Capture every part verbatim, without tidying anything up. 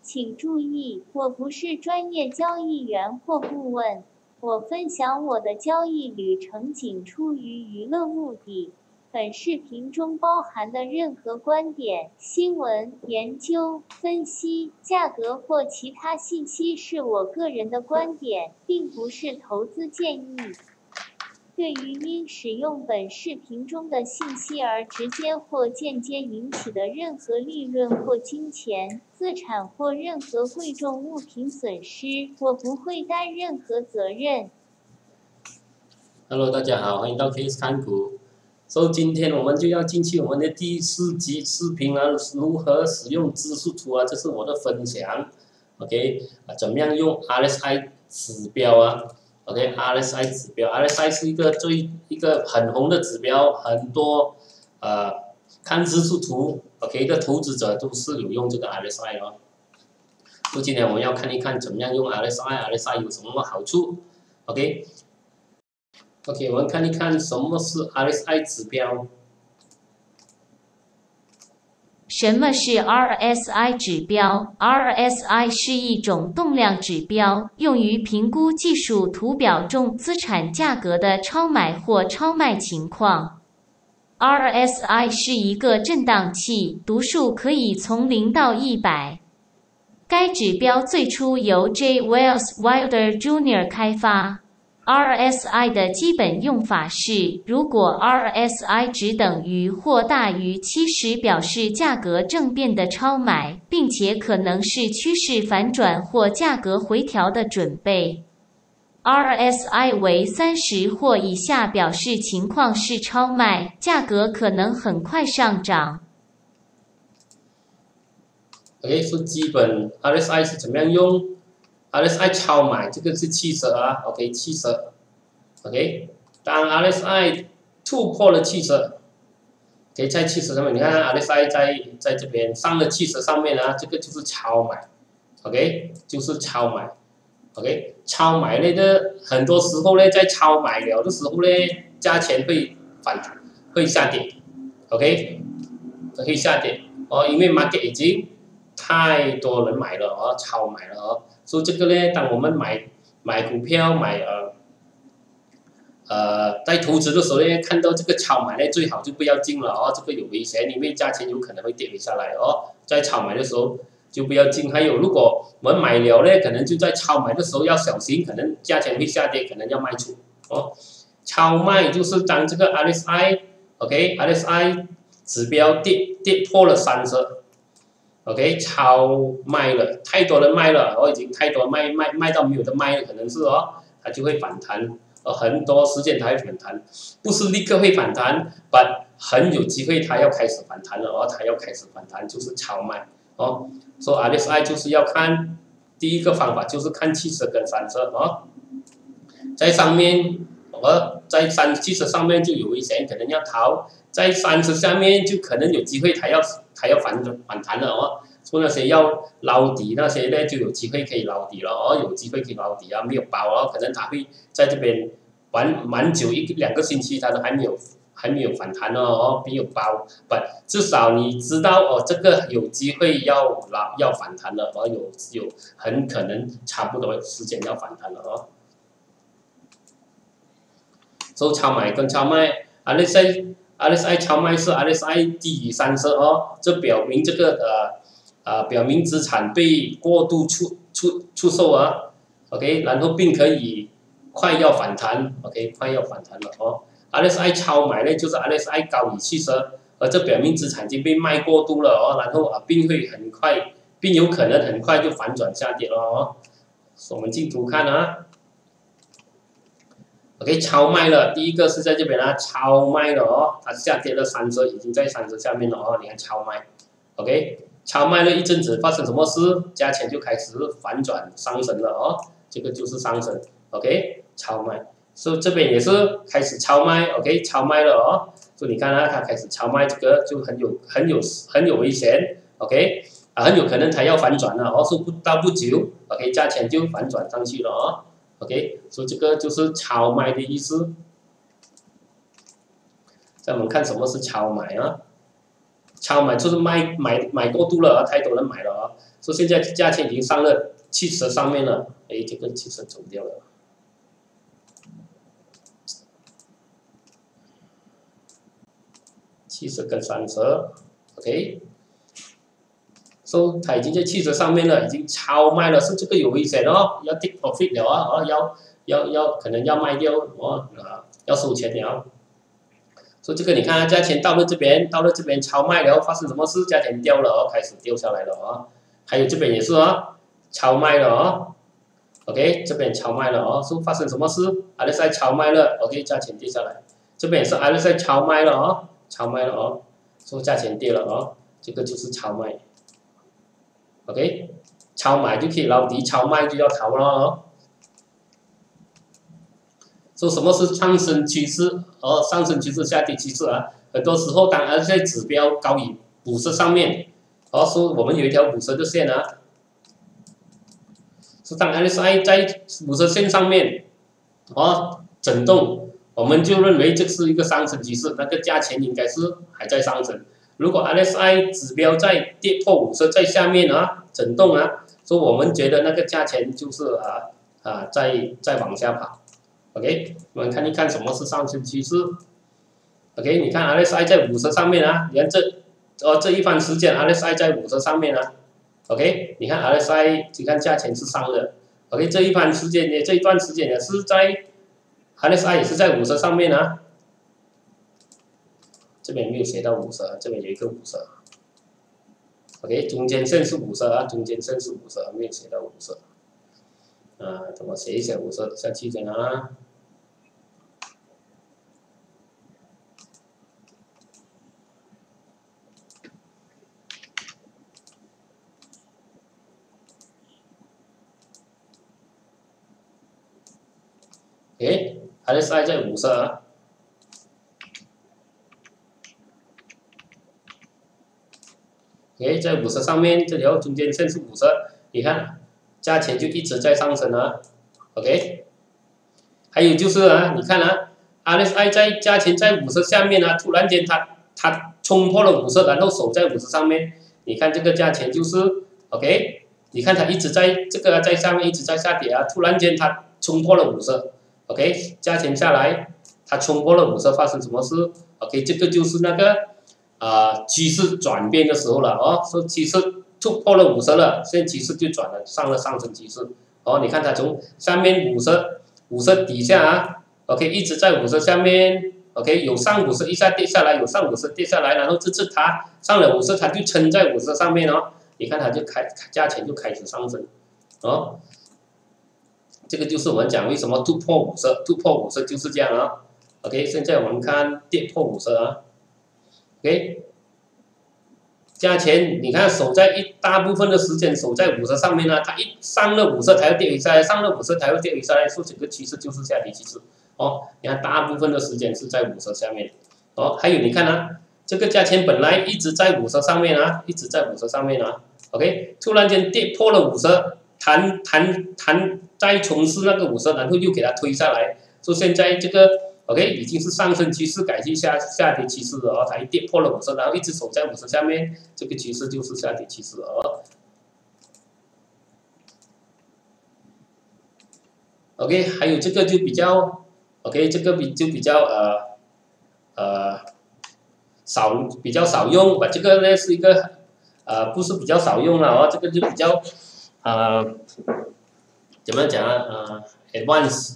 请注意，我不是专业交易员或顾问，我分享我的交易旅程仅出于娱乐目的。本视频中包含的任何观点、新闻、研究、分析、价格或其他信息是我个人的观点，并不是投资建议。对于因使用本视频中的信息而直接或间接引起的任何利润或金钱、资产或任何贵重物品损失，我不会担任何责任。 Hello， 大家好，欢迎到 Case 看股。所、so, 以今天我们就要进去我们的第四集视频啊，如何使用指数图啊，这是我的分享。OK， 啊，怎么样用 R S I 指标啊 ？OK，R S I 指标 ，R S I 是一个最一个很红的指标，很多呃看指数图 OK 的投资者都是有用这个 R S I 哦。所、so, 今天我们要看一看怎么样用 R S I，R S I 有什么好处 ？OK。OK， 我们看一看什么是 R S I 指标。 什么是 R S I 指标 ？R S I 是一种动量指标，用于评估技术图表中资产价格的超买或超卖情况。R S I 是一个振荡器，读数可以从零到一百。该指标最初由 J. Welles Wilder Junior 开发。R S I 的基本用法是，如果 R S I 值等于或大于七十，表示价格正变的超买，并且可能是趋势反转或价格回调的准备。R S I 为三十或以下，表示情况是超卖，价格可能很快上涨。 OK， 说基本 R S I 是怎么样用？ R S I 超买，这个是七十啊 ，OK， 七十 ，OK， 当 R S I 突破了七十 ，OK， 在七十上面，你看 R S I 在在这边上了七十上面啊，这个就是超买 ，OK， 就是超买 ，OK， 超买类的很多时候呢，在超买了的时候呢，价钱会反弹，会下跌 ，OK， 会下跌哦，因为 market 已经太多人买了哦，超买了哦。所以这个呢，当我们买买股票买呃呃在投资的时候呢，看到这个超买呢，最好就不要进了哦，这个有危险，因为价钱有可能会跌回下来哦。在超买的时候就不要进。还有，如果我们买了呢，可能就在超买的时候要小心，可能价钱会下跌，可能要卖出哦。超卖就是当这个 R S I OK，R S I 指标跌跌破了三十。OK， 超卖了，太多人卖了，哦，已经太多卖卖卖到没有的卖了，可能是哦，它就会反弹，哦，很多时间它会反弹，不是立刻会反弹 ，but 很有机会它要开始反弹了，哦，它要开始反弹就是超卖，哦，所以 R S I 就是要看第一个方法就是看七十跟三十，哦，在上面，哦，在三七十上面就有危险，可能要逃。在三十下面就可能有机会，它要它要反反弹了哦。说那些要捞底那些呢，就有机会可以捞底了哦，有机会可以捞底啊，没有包哦，可能它会在这边玩蛮久一两个星期，它都还没有还没有反弹哦，哦，没有包，不，至少你知道哦，这个有机会要拉要反弹了哦，有有很可能差不多时间要反弹了哦。所以超买跟超卖，啊那些。R S I 超卖是 R S I 低于三十哦，这表明这个呃呃表明资产被过度出出出售啊 ，OK， 然后并可以快要反弹 ，OK， 快要反弹了哦。R S I 超买呢，就是 R S I 高于七十，而这表明资产已经被卖过度了哦，然后啊并会很快，并有可能很快就反转下跌了哦。我们进图看啊。OK， 超卖了，第一个是在这边啊，超卖了哦，它下跌了三十，已经在三十下面了哦，你看超卖 ，OK， 超卖了一阵子，发生什么事？价钱就开始反转上升了哦，这个就是上升 ，OK， 超卖，所以这边也是开始超卖 ，OK， 超卖了哦，所以你看啊，它开始超卖，这个就很有很有很有危险 ，OK， 啊，很有可能它要反转了哦，说不到不久 ，OK， 价钱就反转上去了哦。OK， 所以这个就是超卖的意思。再我们看什么是超买啊超买就是卖买买过度了啊，太多人买了啊，所以现在价钱已经上了七十上面了，哎，这个七十走掉了。七十跟三十 ，OK， 所以它已经在七十上面了，已经超卖了，是这个有危险哦，要 take profit 了啊，哦，要要要可能要卖掉哦啊，要收钱了。所以这个你看，价钱到了这边，到了这边超卖了，发生什么事？价钱掉了哦，开始掉下来了哦。还有这边也是哦，超卖了哦 ，OK， 这边超卖了哦，是发生什么事 ？R S I 超卖了 ，OK， 价钱跌下来，这边也是 R S I 超卖了哦。超卖了哦，所以价钱跌了哦，这个就是超卖 ，OK， 超买就可以捞底，超卖就要逃了哦。说什么是上升趋势？哦，上升趋势、下跌趋势啊，很多时候当然在指标高于五十上面，哦，说我们有一条五十的线啊，是当 R S I 在五十线上面，哦，震动。我们就认为这是一个上升趋势，那个价钱应该是还在上升。如果 R S I 指标在跌破五十在下面啊，震动啊，所以我们觉得那个价钱就是啊啊在在往下跑。OK， 我们看一看什么是上升趋势。OK， 你看 R S I 在五十上面啊，你看这哦这一番时间 R S I 在五十上面啊。OK， 你看 R S I， 你看价钱是上的。OK， 这一番时间呢，这一段时间也是在。R S I 也是在五十上面啊，这边没有写到五十，这边有一个五十 ，OK， 中间线是五十啊，中间线是五十，没有写到五十，啊，等我写一写五十下去先啊。OK。R S I 在五十啊 ，OK， 在五十上面，这条中间线是五十，你看价钱就一直在上升啊 ，OK， 还有就是啊，你看啊 ，R S I 在价钱在五十下面啊，突然间它它冲破了五十，然后守在五十上面，你看这个价钱就是 OK， 你看它一直在这个在下面一直在下跌啊，突然间它冲破了五十。OK， 价钱下来，它冲破了五十，发生什么事 ？OK， 这个就是那个啊、呃、趋势转变的时候了哦，说趋势突破了五十了，现在趋势就转了，上了上升趋势。哦，你看它从上面五十五十底下啊 ，OK， 一直在五十下面 ，OK， 有上五十一下跌下来，有上五十跌下来，然后这次它上了五十，它就撑在五十上面哦，你看它就开价钱就开始上升，哦。这个就是我们讲为什么突破五十，突破五十就是这样啊。OK， 现在我们看跌破五十啊。OK， 价钱你看守在一大部分的时间守在五十上面呢、啊，它一上了五十它又跌回下来，上了五十它又跌回下来，所以整个趋势就是下跌趋势。哦，你看大部分的时间是在五十下面。哦，还有你看啊，这个价钱本来一直在五十上面啊，一直在五十上面啊。OK， 突然间跌破了五十。弹弹弹，再从事那个五十，然后又给它推下来，说现在这个 OK 已经是上升趋势改去下下跌趋势了哦，它一跌破了五十，然后一直守在五十下面，这个趋势就是下跌趋势哦。OK， 还有这个就比较 OK， 这个比就比较呃呃少比较少用，吧，这个呢是一个呃不是比较少用了哦，这个就比较。呃，怎么讲啊？呃 ，advance，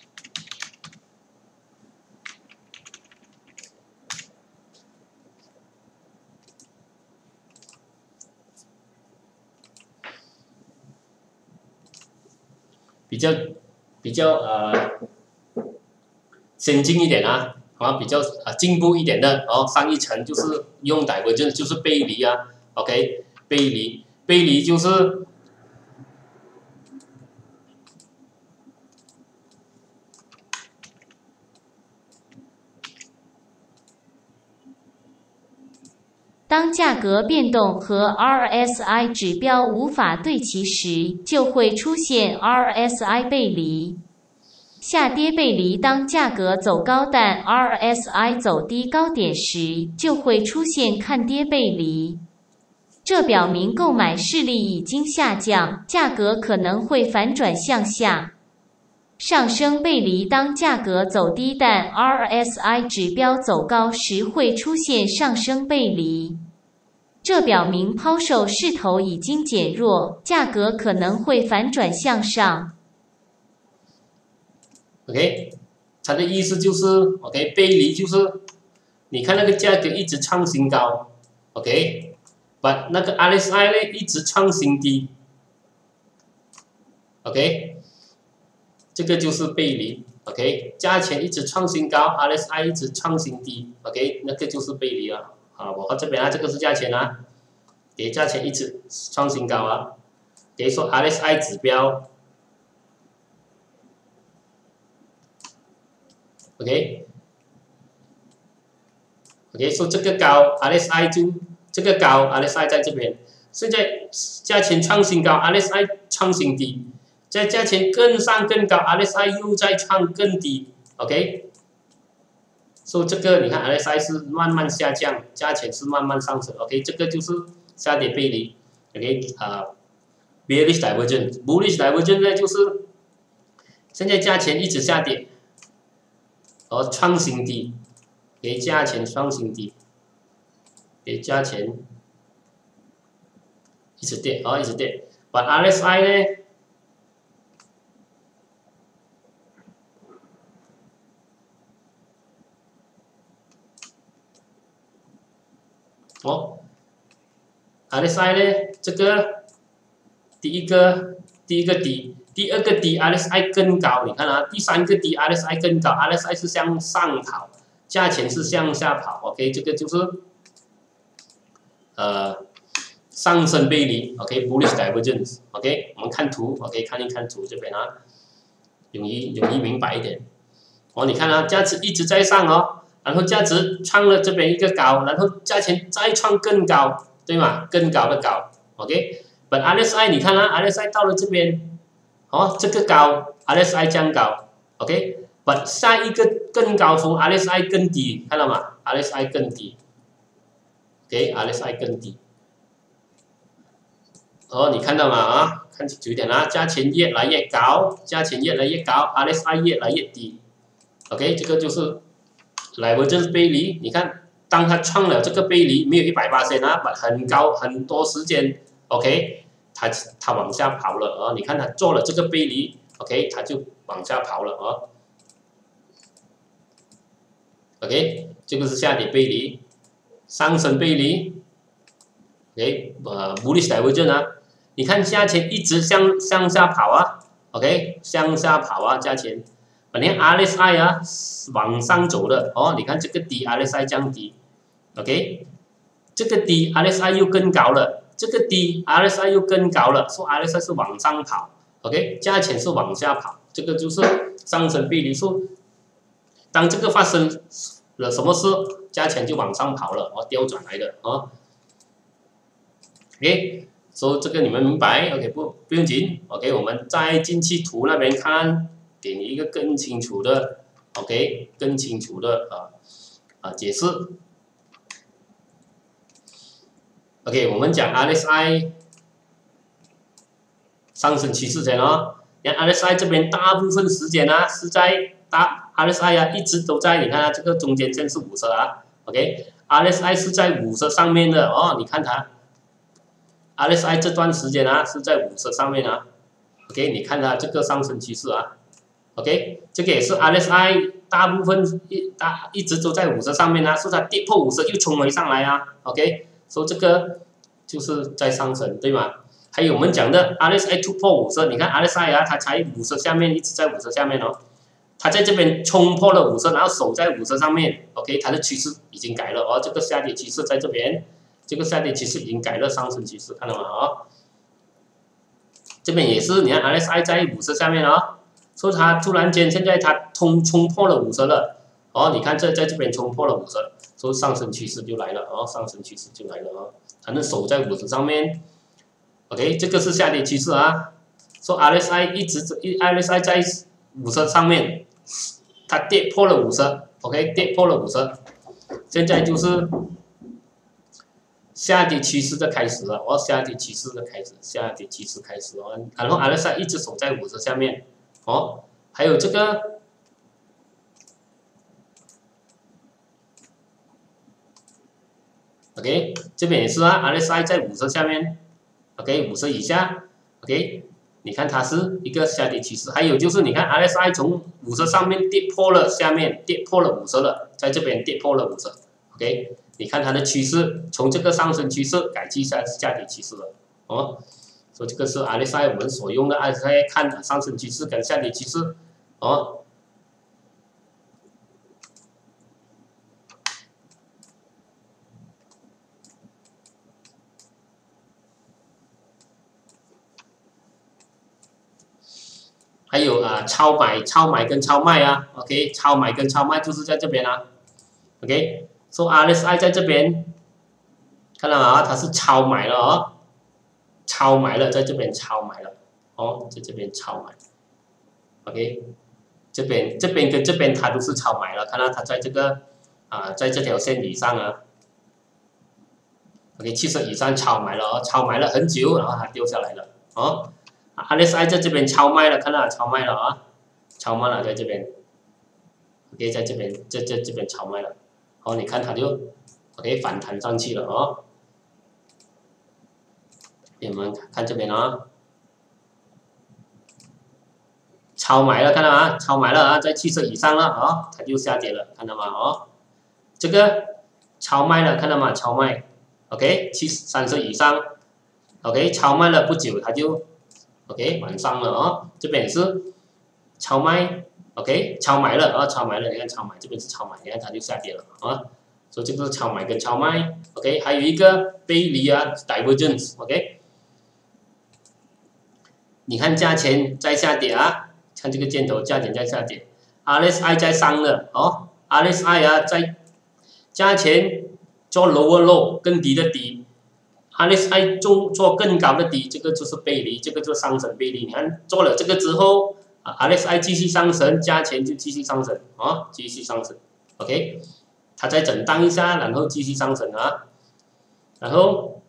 比较比较呃先进一点啊，啊比较啊进步一点的，然后上一层就是用divergence就是背离啊 ，OK， 背离背离就是。 当价格变动和 R S I 指标无法对齐时，就会出现 R S I 背离。 下跌背离当价格走高但 R S I 走低高点时，就会出现看跌背离。这表明购买势力已经下降，价格可能会反转向下。上升背离当价格走低但 R S I 指标走高时，会出现上升背离。这表明抛售势头已经减弱，价格可能会反转向上。 OK， 它的意思就是 OK 背离就是你看那个价格一直创新高 ，OK， 把那个 R S I 呢一直创新低 ，OK， 这个就是背离 ，OK， 价钱一直创新高 ，R S I 一直创新低 ，OK， 那个就是背离了。好，我看这边啊，这个是价钱啊，给价钱一直创新高啊，给说 R S I 指标。OK，OK， 说、so、这个高 R S I 就这个高 R S I 在这边，现在价钱创新高 R S I 创新低，在价钱更上更高 R S I 又在创更低 ，OK， 所、so、以这个你看 R S I 是慢慢下降，价钱是慢慢上升 ，OK， 这个就是下跌背离 ，OK 啊、uh, ，bearish divergence，bullish divergence 呢就是现在价钱一直下跌。而创新低，给价钱创新低，给价钱一直跌，哦，一直跌。把 R S I 呢，哦 ，R S I 呢，这个第一个第一个低。第二个低 R S I 更高，你看啊，第三个低 R S I 更高 ，R S I 是向上跑，价钱是向下跑 ，OK， 这个就是呃上升背离 ，OK，bullish divergence，OK， 我们看图 ，OK， 看一看图这边啊，容易容易明白一点。哦，你看啊，价值一直在上哦，然后价值创了这边一个高，然后价钱再创更高，对吗？更高的高 ，OK，but R S I 你看啊 ，R S I 到了这边。哦，这个高 ，R S I 降高 ，OK， 把下一个更高峰 ，R S I 更低，看到吗 ？R S I 更低 ，OK，R S I 更低。哦，你看到吗？啊，看清楚一点啊，价钱越来越高，价钱越来越高 ，R S I 越来越低 ，OK， 这个就是divergence背离。你看，当它创了这个背离，没有一百八十啊，把很高很多时间 ，OK。它它往下跑了啊！你看它做了这个背离 ，OK， 它就往下跑了啊。OK， 这个是下跌背离，上升背离 ，OK， 呃 ，bullish divergence 啊，你看价钱一直向向下跑啊 ，OK， 向下跑啊，价钱，反正 R S I 啊往上走的哦，你看这个低 R S I 降低 ，OK， 这个低 R S I 又更高了。这个低 R S I 又更高了，说 R S I 是往上跑 ，OK， 价钱是往下跑，这个就是上升背离。说当这个发生了什么事，价钱就往上跑了，哦，调转来的，哦 ，OK， 所以这个你们明白 ，OK， 不不用紧 ，OK， 我们再进去图那边看，给你一个更清楚的 ，OK， 更清楚的啊啊解释。OK， 我们讲 R S I 上升趋势线哦，你看 R S I 这边大部分时间啊是在大 R S I 啊一直都在，你看它这个中间线是五十啊 ，OK，R S I 是在五十上面的哦，你看它 R S I 这段时间啊是在五十上面啊 ，OK， 你看它这个上升趋势啊 ，OK， 这个也是 R S I 大部分一大一直都在五十上面啊，是它跌破五十又冲回上来啊 ，OK。说、so, 这个就是在上升，对吗？还有我们讲的 R S I 突破五十，你看 R S I 啊，它才五十下面，一直在五十下面哦，它在这边冲破了五十，然后守在五十上面 ，OK， 它的趋势已经改了哦，这个下跌趋势在这边，这个下跌趋势已经改了上升趋势，看到吗？哦，这边也是，你看 R S I 在五十下面哦，说、so, 它突然间现在它冲冲破了五十了，哦，你看这在这边冲破了五十。说上升趋势就来了哦，上升趋势就来了哦，它能守在五十上面 ，OK， 这个是下跌趋势啊。说 R S I 一直一 R S I 在五十上面，它跌破了五十 ，OK， 跌破了五十，现在就是下跌趋势的开始了，哦，下跌趋势的开始，下跌趋势开始哦，然后 R S I 一直守在五十下面，哦，还有这个。OK， 这边也是啊 ，R S I 在五十下面 ，OK， 五十以下 ，OK， 你看它是一个下跌趋势，还有就是你看 R S I 从五十上面跌破了下面，跌破了五十了，在这边跌破了五十 ，OK， 你看它的趋势从这个上升趋势改去下下跌趋势了，哦，所以这个是 R S I 我们所用的 R S I 看上升趋势跟下跌趋势，哦。还有啊，超买、超买跟超卖啊 ，OK， 超买跟超卖就是在这边啊 ，OK，so R S I 在这边，看到吗？它是超买了哦，超买了，在这边超买了，哦，在这边超买 ，OK， 这边这边跟这边它都是超买了，看到它在这个啊，在这条线以上啊 ，OK， 七十以上超买了哦，超买了很久，然后它掉下来了，哦。R S I 在这边超卖了，看到超卖了啊，超卖了在这边 ，OK， 在这边这这这边超卖了，好，你看它就 OK 反弹上去了哦，你们看这边啊，超买了，看到吗？超买了啊，在七十以上了啊，它就下跌了，看到吗？哦，这个超卖了，看到吗？超卖 ，OK， 七三十以上 ，OK， 超卖了不久它就。OK， 往上了哦，这边也是超卖 ，OK， 超买了啊，超买了，你看超买这边是超买，你看它就下跌了啊，所以这个是超买跟超卖 ，OK， 还有一个背离啊 ，divergence，OK， 你看价钱在下跌啊，看这个箭头价钱在下跌 ，R S I 在上了哦 ，R S I 啊在价钱做 lower low 更低的低。R S I 做做更高的低，这个就是背离，这个就是上升背离。你看做了这个之后，啊 R S I 继续上升，价钱就继续上升啊，继续上升 ，OK， 它再震荡一下，然后继续上升啊，然后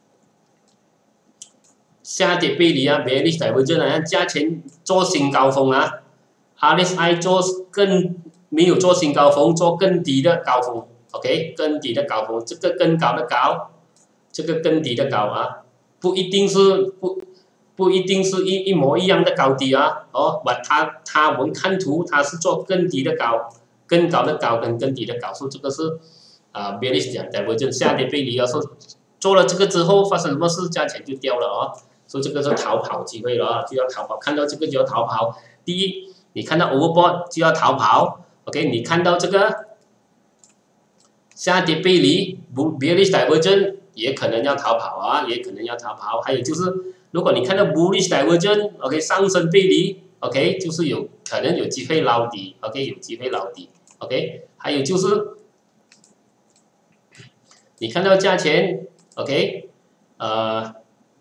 下跌背离啊 ，bearish divergence 啊，价钱做新高峰啊 ，R S I 做更没有做新高峰，做更低的高峰 ，OK， 更低的高峰，这个更高的高。这个更低的高啊，不一定是不不一定是一一模一样的高低啊，哦，把它它我们看图它是做更低的高，更高的高跟更低的高，所以这个是啊 bearish 讲 divergence 下跌背离啊，说做了这个之后发生什么事，价钱就掉了啊，所以这个是逃跑机会了啊，就要逃跑，看到这个就要逃跑。第一，你看到 overbought 就要逃跑 ，OK， 你看到这个下跌背离不 bearish divergence。也可能要逃跑啊，也可能要逃跑。还有就是，如果你看到 bullish divergence，OK， 上升背离 ，OK， 就是有可能有机会捞底 ，OK， 有机会捞底 ，OK。还有就是，你看到价钱 ，OK， 呃，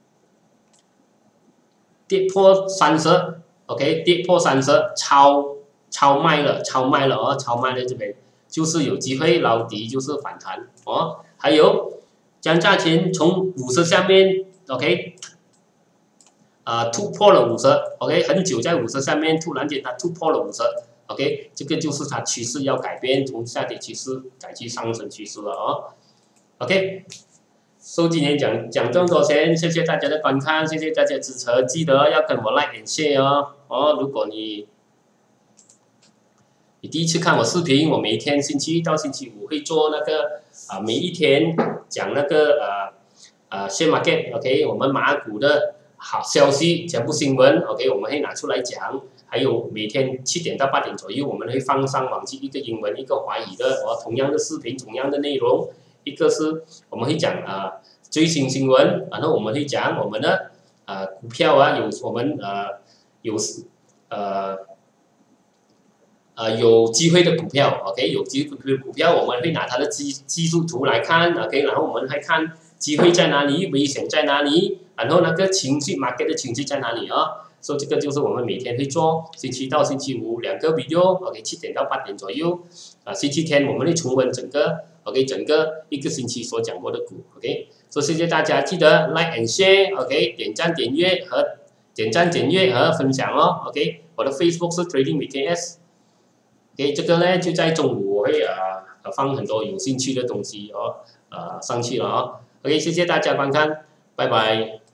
跌破三十 ，OK， 跌破三十，超超卖了，超卖了哦，超卖了这边就是有机会捞底，就是反弹哦。还有。将价钱从五十下面 ，OK， 啊、呃、突破了五十 ，OK， 很久在五十下面，突然间它突破了五十 ，OK， 这个就是它趋势要改变，从下跌趋势改去上升趋势了哦 ，OK， so 今天讲讲这么多先，谢谢大家的观看，谢谢大家支持，记得要跟我 like and share 哦，哦，如果你你第一次看我视频，我每一天星期一到星期五会做那个啊、呃，每一天讲那个呃呃 share market，OK， 我们马股的好消息全部新闻 ，OK， 我们会拿出来讲。还有每天七点到八点左右，我们会放上网去一个英文一个华语的哦，同样的视频，同样的内容，一个是我们会讲啊、呃、最新新闻，然后我们会讲我们的呃股票啊，有我们呃有呃。呃，有机会的股票 ，OK， 有机会的股票，我们会拿它的技技术图来看 ，OK， 然后我们还看机会在哪里，危险在哪里然后那个情绪 market 的情绪在哪里啊？所以这个就是我们每天会做，星期一到星期五两个 video，OK， 七点到八点左右。啊，星期天我们会重温整个 OK 整个一个星期所讲过的股 ，OK。所以谢谢大家，记得 like and share，OK， 点赞点阅和点赞点阅和分享哦 ，OK。我的 Facebook 是 Trading with K S，OK， 这个呢就在中午我会啊放很多有兴趣的东西哦，呃上去了哦 ，OK， 谢谢大家观看，拜拜。